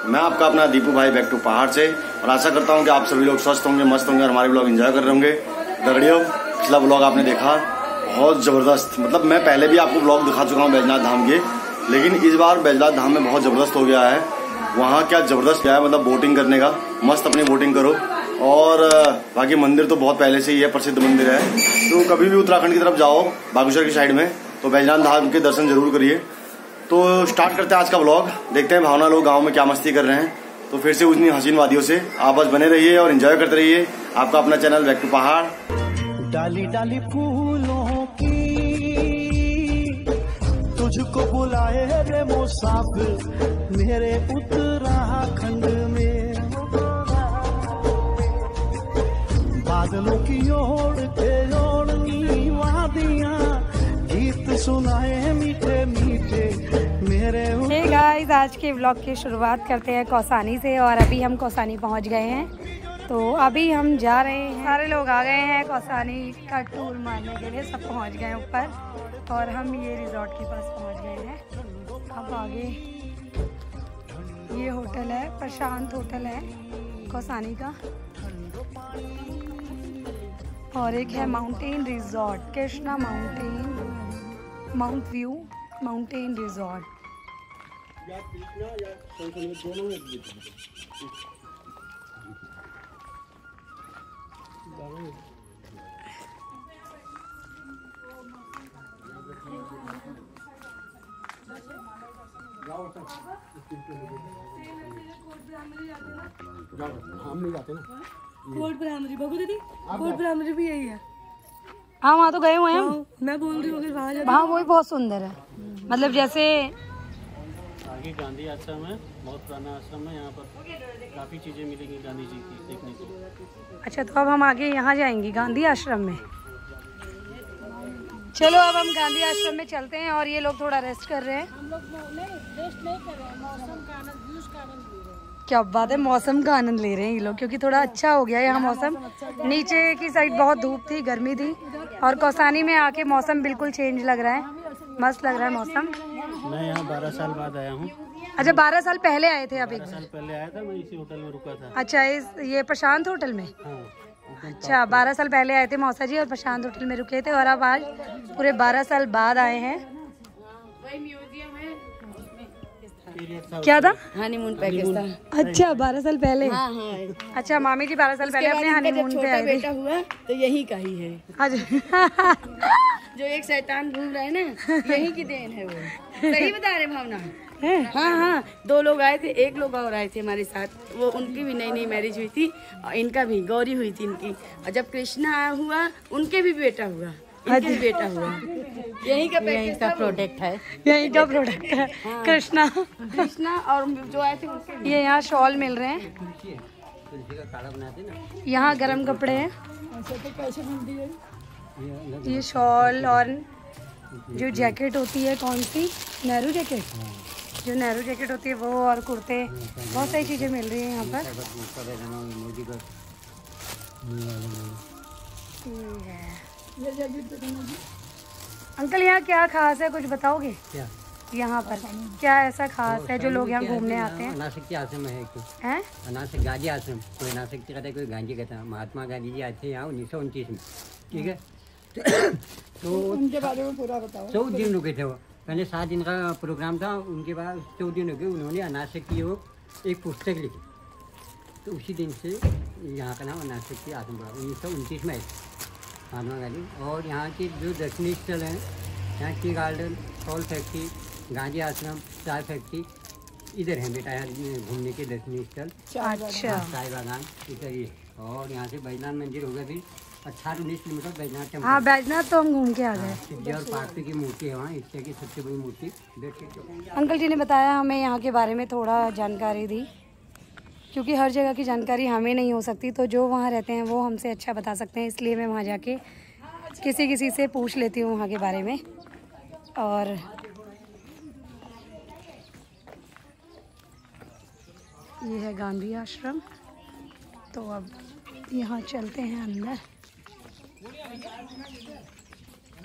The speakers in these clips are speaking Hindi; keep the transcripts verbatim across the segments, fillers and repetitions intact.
मैं आपका अपना दीपू भाई बैक टू पहाड़ से, और आशा करता हूँ कि आप सभी लोग स्वस्थ होंगे, मस्त होंगे और हमारे ब्लॉग एंजॉय कर रहे होंगे। दगड़ियों, पिछला ब्लॉग आपने देखा, बहुत जबरदस्त, मतलब मैं पहले भी आपको ब्लॉग दिखा चुका हूँ बैजनाथ धाम के, लेकिन इस बार बैजनाथ धाम में बहुत जबरदस्त हो गया है। वहाँ क्या जबरदस्त क्या है, मतलब बोटिंग करने का, मस्त अपनी बोटिंग करो। और बाकी मंदिर तो बहुत पहले से ही है, प्रसिद्ध मंदिर है। तो कभी भी उत्तराखंड की तरफ जाओ, बागेश्वर की साइड में, तो बैजनाथ धाम के दर्शन जरूर करिए। तो स्टार्ट करते हैं आज का ब्लॉग। देखते हैं भावना लोग गांव में क्या मस्ती कर रहे हैं। तो फिर से उतनी हसीन वादियों से आप बस बने रहिए और एंजॉय करते रहिए। आपका अपना चैनल बैक टू पहाड़। डाली डाली फूलों की तुझको बुलाए रे मुसाफिर मेरे उत्तराखंड में, बादलों की ओर के ओढ़नी वादियां गीत सुनाए मीठे मीठे मेरे। हे गाइस, आज के व्लॉग की शुरुआत करते हैं कौसानी से, और अभी हम कौसानी पहुंच गए हैं। तो अभी हम जा रहे हैं, सारे लोग आ गए हैं कौसानी का टूर मारने के लिए, सब पहुंच गए हैं ऊपर, और हम ये रिजॉर्ट के पास पहुंच गए हैं। अब आगे ये होटल है, प्रशांत होटल है कौसानी का, और एक है mountain resort, Krishna mountain, mount view mountain resort. हम नहीं जाते ना कोट प्राइमरी, बाबू दीदी कोट प्राइमरी भी यही है। हाँ, वहाँ तो गए हुए हैं हम। मैं बोल रही हूँ वहाँ हाँ, वो भी बहुत सुंदर है, मतलब जैसे आगे गांधी आश्रम है, बहुत पुराना आश्रम है। यहाँ पर काफ़ी चीज़ें मिलेंगी गांधी जी की देखने को। अच्छा, तो अब हम आगे यहाँ जाएंगे गांधी आश्रम में। चलो अब हम गांधी आश्रम में चलते हैं, और ये लोग थोड़ा रेस्ट कर रहे हैं। हम लोग नहीं रेस्ट नहीं कर रहे हैं, मौसम का आनंद, व्यूज का आनंद ले रहे हैं। क्या बात है, मौसम का आनंद ले रहे हैं ये लोग, क्योंकि थोड़ा अच्छा हो गया यहाँ मौसम। नीचे की साइड बहुत धूप थी, गर्मी थी, और कौसानी में आके मौसम बिल्कुल चेंज लग रहा है, मस्त लग रहा है मौसम। मैं यहाँ बारह साल बाद आया हूँ। अच्छा, बारह साल पहले आए थे आप? एक साल पहले आया था, मैं इसी होटल में रुका था। अच्छा, इस ये प्रशांत होटल में? हाँ। अच्छा, बारह साल पहले आए थे मौसा जी, और प्रशांत होटल में रुके थे, और अब आज पूरे बारह साल बाद आए हैं। क्या था? हनीमून पैकेज था। अच्छा, बारह साल पहले। हाँ हाँ। अच्छा, मामी जी बारह साल पहले अपने हनीमून पे आए थे। बेटा हुआ तो यही का ही है। अच्छा। जो एक शैतान घूम रहा है ना, यही की देन है वो। सही बता रहे भावना। हाँ हाँ, दो लोग आए थे, एक लोग और आए थे हमारे साथ, वो उनकी भी नई नई मैरिज हुई थी, और इनका भी गौरी हुई थी इनकी, और जब कृष्णा हुआ उनके भी बेटा हुआ, इनके भी बेटा हुआ। यही का पैकेज का प्रोडक्ट है, यही का प्रोडक्ट है। हाँ। कृष्णा कृष्णा और जो आए थे उनके। ये यहाँ शॉल मिल रहे हैं, यहाँ गरम कपड़े हैं, ये शॉल, और जो जैकेट होती है, कौन सी, नेहरू जैकेट, जो नेहरू जैकेट होती है वो, और कुर्ते, बहुत सारी चीजें मिल रही हैं यहाँ पर। अंकल, यहाँ क्या खास है, कुछ बताओगे? क्या यहाँ पर क्या ऐसा खास है जो लोग यहाँ घूमने आते हैं? अनासक्ति आश्रम है, हैं? अनासक्ति गांधी आश्रम, कोई अनासक्ति कहता है, कोई गांधी कहता है। महात्मा गांधी जी आए थे यहाँ उन्नीस सौ उनतीस में, ठीक है। तो उनके बारे में पूरा बताओ। चौदह दिन रुके थे वो, पहले सात दिन का प्रोग्राम था, उनके बाद चौदह दिन रुके। उन्होंने अनासक्ति योग एक पुस्तक लिखी, तो उसी दिन से यहाँ का नाम अनासक्ति आश्रम पड़ा। उन्नीस सौ उनतीस में महात्मा गांधी। और यहाँ के जो दर्शनीय स्थल हैं, यहाँ tea garden, salt factory, Gandhi आश्रम, चाय फैक्ट्री, इधर है बेटा यहाँ घूमने के दर्शनीय स्थल। अच्छा, चाय बागान इधर ही है। और यहाँ से बैजनाथ मंदिर हो गया, फिर अठारह उन्नीस किलोमीटर बैजनाथ टेम्पल। हाँ, बैजनाथ तो हम घूम के आ गए। शिवजी और पार्वती की मूर्ति है वहाँ, ईश्वर की सबसे बड़ी मूर्ति। अंकल जी ने बताया हमें यहाँ के बारे में, थोड़ा जानकारी दी, क्योंकि हर जगह की जानकारी हमें नहीं हो सकती, तो जो वहाँ रहते हैं वो हमसे अच्छा बता सकते हैं, इसलिए मैं वहाँ जाके किसी किसी से पूछ लेती हूँ वहाँ के बारे में। और ये है गांधी आश्रम, तो अब यहाँ चलते हैं अंदर।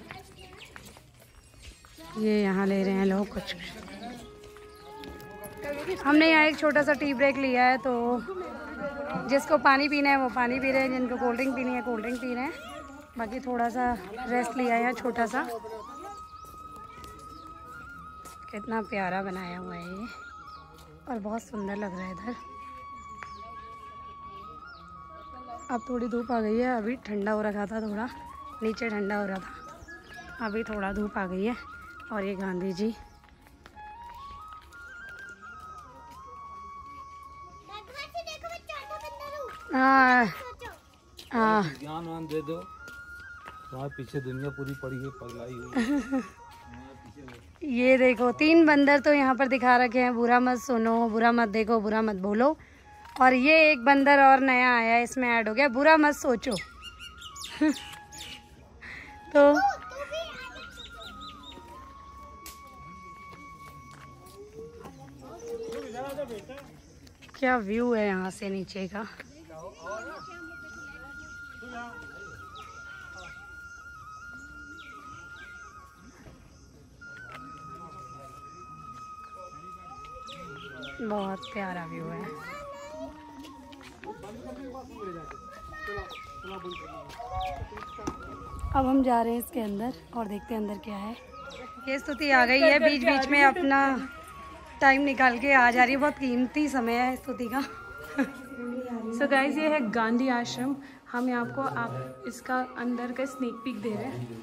ये यहाँ ले रहे हैं लोग कुछ। हमने यहाँ एक छोटा सा टी ब्रेक लिया है, तो जिसको पानी पीना है वो पानी पी रहे हैं, जिनको कोल्ड ड्रिंक पीनी है कोल्ड ड्रिंक पी रहे हैं। बाकी थोड़ा सा रेस्ट लिया है छोटा सा। कितना प्यारा बनाया हुआ है ये और बहुत सुंदर लग रहा है इधर। अब थोड़ी धूप आ गई है, अभी ठंडा हो रखा था, थोड़ा नीचे ठंडा हो रहा था, अभी थोड़ा धूप आ गई है। और ये गांधी जी हाँ हाँ ज्ञान वान दे दो, तुम्हारे पीछे दुनिया पूरी पड़ी है, पगलाई हुई। ये देखो तीन बंदर तो यहाँ पर दिखा रखे हैं, बुरा मत सुनो, बुरा मत देखो, बुरा मत बोलो। और ये एक बंदर और नया आया है, इसमें ऐड हो गया, बुरा मत सोचो। तो क्या व्यू है यहाँ से नीचे का। बहुत प्यारा व्यू है। अब हम जा रहे हैं इसके अंदर और देखते हैं अंदर क्या है। ये स्तुति आ गई है, बीच बीच में अपना टाइम निकाल के आ जा रही है, बहुत कीमती समय है स्तुति का। सो so गाइज, ये है गांधी आश्रम। हम यहाँ आपको आप इसका अंदर का स्नेक पीक दे रहे हैं।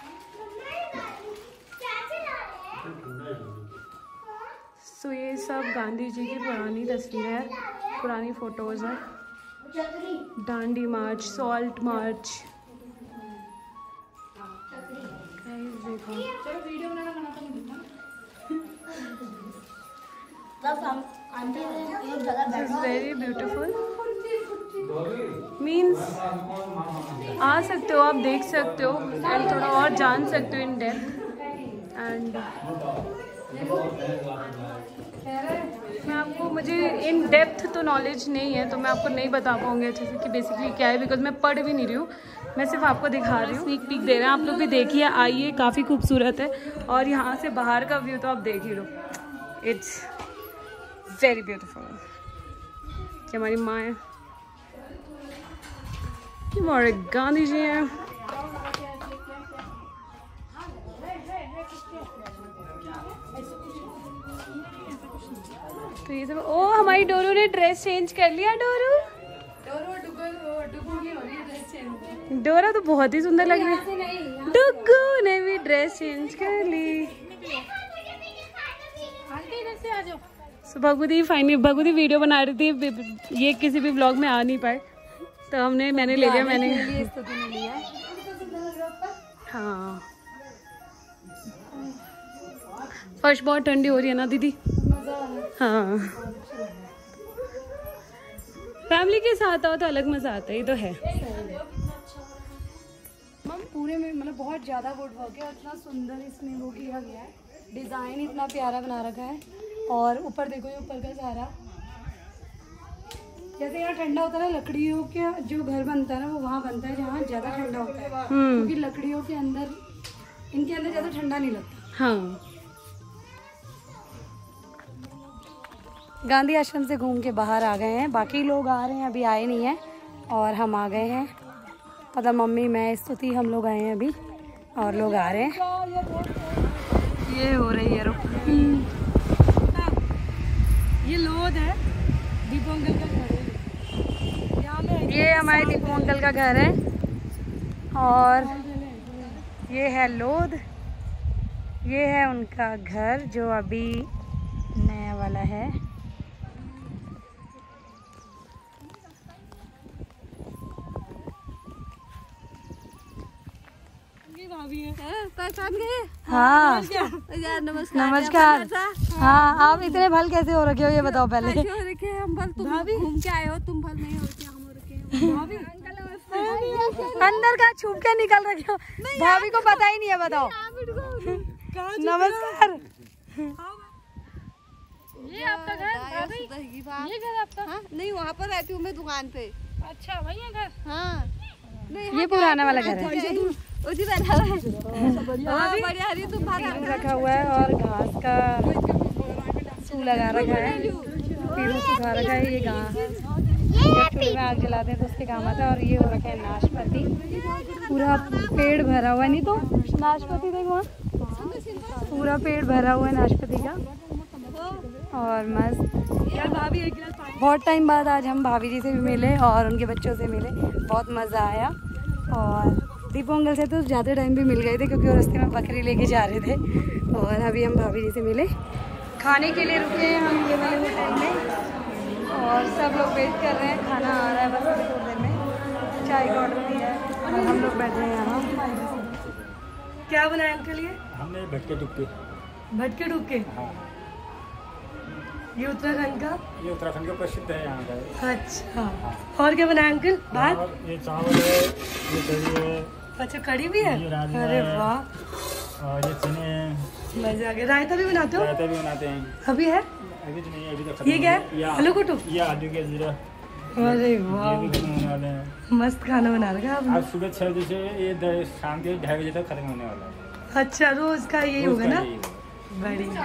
सो so, ये सब गांधी जी की पुरानी तस्वीरें हैं, पुरानी फोटोज़ हैं। डांडी मार्च, सॉल्ट मार्च, देखो this is very beautiful. Means आ सकते हो आप, देख सकते हो एंड थोड़ा और जान सकते हो इन डेप्थ। एंड मैं आपको, मुझे इन डेप्थ तो नॉलेज नहीं है, तो मैं आपको नहीं बता पाऊँगी अच्छे से कि बेसिकली क्या है, बिकॉज मैं पढ़ भी नहीं रही हूँ, मैं सिर्फ आपको दिखा रही हूँ। स्नीक पीक दे रहे हैं, आप लोग भी देखिए, आइए, काफ़ी खूबसूरत है। और यहाँ से बाहर का व्यू तो आप देख ही लो, इट्स वेरी ब्यूटीफुल। कि हमारी माँ है, कि हमारे गांधी जी हैं। तो ये सब, ओ हमारी डोरू ने ड्रेस चेंज कर लिया। डोरू डोरा तो बहुत ही सुंदर लग रही है। डुगू ने भी ड्रेस चेंज कर ली। So Bhagwati finally, Bhagwati video बना रही थी, ये किसी भी ब्लॉग में आ नहीं पाए, तो हमने मैंने ले लिया। मैंने हाँ, फर्स्ट बहुत ठंडी हो रही है ना दीदी। हाँ, फैमिली के साथ आओ तो अलग मजा आता है, ये तो है। मैम पूरे में मतलब बहुत ज़्यादा वुड वर्क है, इतना सुंदर इसमें वो किया गया है, डिज़ाइन इतना प्यारा बना रखा है। और ऊपर देखो, ये ऊपर का सारा, जैसे यहाँ ठंडा होता है ना, लकड़ियों के जो घर बनता है ना वो वहाँ बनता है जहाँ ज़्यादा ठंडा होता है, क्योंकि लकड़ियों के अंदर, इनके अंदर ज़्यादा ठंडा नहीं लगता। हाँ, गांधी आश्रम से घूम के बाहर आ गए हैं, बाकी लोग आ रहे हैं, अभी आए नहीं हैं, और हम आ गए हैं। मतलब मम्मी, मैं, स्तुति, हम लोग आए हैं अभी, और लोग आ रहे हैं। ये हो रही है रोटी, ये लोध है, दीपू अंकल का घर है, ये हमारे दीपू अंकल का घर है, और ये है लोध, ये है उनका घर जो अभी नया वाला है। पहचान गए? हाँ, यार नमस्कार। नमस्कार। हाँ, आप इतने भल कैसे हो रखे हो ये बताओ पहले। कैसे हो रखे हम भल? तुम घूम के आए हो, तुम भल नहीं हो रखे, हम हो रखे हैं। अंदर का छुप के निकल रखे हो, भाभी को पता ही नहीं है, बताओ। नमस्कार। ये आपका घर भाभी? ये घर आपका? हाँ? नहीं, वहाँ पर रहती हूँ मैं दुकान पे। अच्छा, वही है घर? हाँ। नहीं, ये पुराना वाला घर है, उसी बैठा हुआ है। बढ़िया, तुम रखा हुआ है, और घास का सू लगा रखा है, पेड़ों सुखा रखा है। ये गाँव जब चूल्हे में आग जलाते हैं तो उसके काम आता है। और ये हो रखा है नाशपाती, पूरा पेड़ भरा हुआ है। नहीं तो नाशपाती देखो वहाँ, पूरा पेड़ भरा हुआ है नाशपाती का। और मस्त यार भाभी एक गिलास पानी। बहुत टाइम बाद आज हम भाभी जी से भी मिले और उनके बच्चों से मिले, बहुत मज़ा आया। और दीपू अंकल से तो ज़्यादा टाइम भी मिल गए थे क्योंकि वो रास्ते में बकरी लेके जा रहे थे। और अभी हम भाभी जी से मिले, खाने के लिए रुके हैं हम ये वाले होटल में और सब लोग वेट कर रहे हैं। खाना आ रहा है बस अभी थोड़ी देर में। चाय का ऑर्डर दिया है और हम लोग बैठे हैं यहाँ। क्या बनाया अंकल? ये हमने भटके डुबके। भटके डुबके? ये उत्तराखंड का? ये उत्तराखंड का प्रसिद्ध है यहाँ का। अच्छा, और क्या बनाया अंकल? भात? ये चावल है, ये दही है। अच्छा, कड़ी भी है? अरे वाह। और ये चने हैं। मजे आ गए। रायता भी बनाते हो? रायता भी बनाते हैं। अभी है? अभी तो नहीं है, अभी तो ये क्या है? आलू कुटू? ये आलू के जीरा। अरे वाह, होने वाले हैं। मस्त खाना बना रखा है। आज सुबह छह बजे से ये शाम के ढाई बजे तक खत्म होने वाला है। अच्छा, रोज का यही होगा ना? बढ़िया।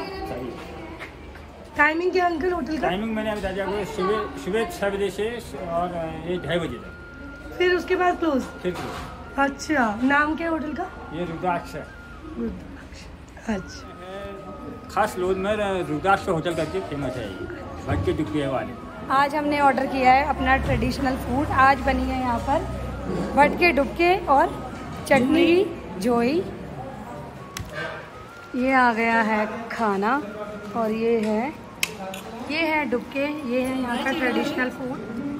टाइमिंग क्या अंकल होटल का? टाइमिंग मैंने अभी बताया आपको, सुबह सुबह छह बजे से और ये ढाई बजे तक, फिर उसके बाद क्लोज? फिर क्लोज। अच्छा, नाम क्या है होटल का? ये रुद्राक्ष है। रुद्राक्ष। अच्छा, खास लोग में रुद्राक्ष होटल करके फेमस है ये भटके डुबके वाले। आज हमने ऑर्डर किया है अपना ट्रेडिशनल फूड। आज बनी है यहाँ पर भटके डुबके और चटनी जोई। ये आ गया है खाना और ये है ये है डुबके। ये है यहाँ का ट्रेडिशनल फूड।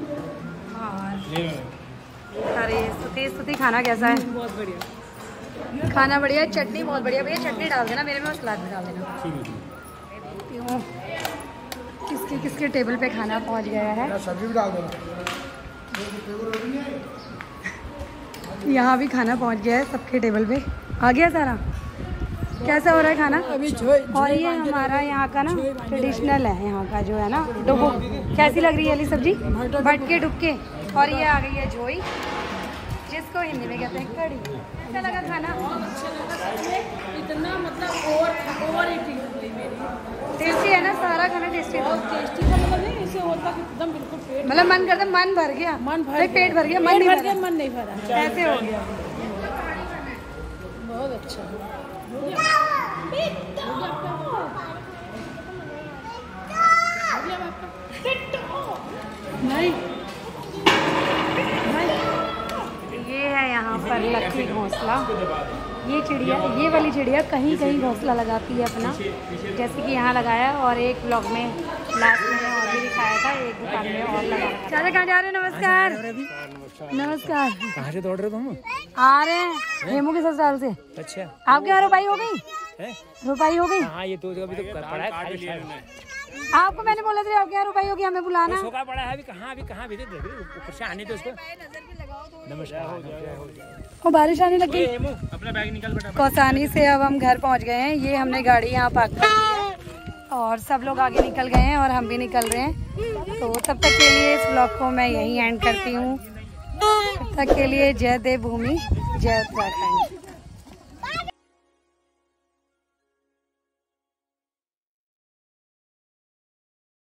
और अरे स्तुति स्तुति खाना कैसा है? बहुत बढ़िया खाना बढ़िया, चटनी बहुत बढ़िया। भैया चटनी डाल देना मेरे में और सलाद में डाल देना। क्यों किसके किसके टेबल पे खाना पहुँच गया है? सब्जी भी डाल देना। यहाँ भी खाना पहुँच गया है सबके टेबल पे। आ गया सारा? कैसा हो रहा है खाना? अभी और ये हमारा यहाँ का ना ट्रेडिशनल है, यहाँ का जो है ना डुबो। कैसी लग रही है अली सब्जी? भटके डुबके। और ये आ गई है जोई, जिसको हिंदी में कहते हैं कड़ी। कैसा लगा खाना? इतना मतलब ओवर ओवर ईटिंग टेस्टी है ना? सारा खाना टेस्टी है। टेस्टी का मतलब नहीं ऐसे होता कि एकदम बिल्कुल पेट मतलब मन करता, मन भर गया, मन भर पेट भर गया, मन नहीं भर गया, मन नहीं भरा, ऐसे हो गया। बहुत अच्छा। भाई ये है यहाँ पर लकी घोंसला। ये चिड़िया, ये वाली चिड़िया कहीं कहीं घोंसला लगाती है अपना, जैसे कि यहाँ लगाया। और एक ब्लॉग में लास्ट में और भी दिखाया था, एक दुकान में और लगाया। चाचा कहाँ जा रहे हैं? नमस्कार। नमस्कार। कहाँ से दौड़ रहे तुम? आ रहे हैं हेमू के ससुराल से। अच्छा, आपके यहाँ रुपाई हो गई? रुपाई हो गई? हाँ, ये तो अभी तो पड़ा है खाली शायद। आपको मैंने बोला था आपके यहाँ रुपाई होगी, हमें बुलाना। सोखा पड़ा है अभी। कहाँ अभी कहाँ भी ऊपर से आने दो उसको। नमस्कार। वो बारिश आने लगी। अपना बैग निकाल बेटा। कौसानी से अब हम घर पहुँच गए हैं। ये हमने गाड़ी यहाँ पार्क कर दी है और सब लोग आगे निकल गए हैं और हम भी निकल रहे हैं। तो तब तक के लिए इस ब्लॉग को मैं यहीं एंड करती हूँ। तब तक के लिए जय देवभूमि, जय उत्तराखंड।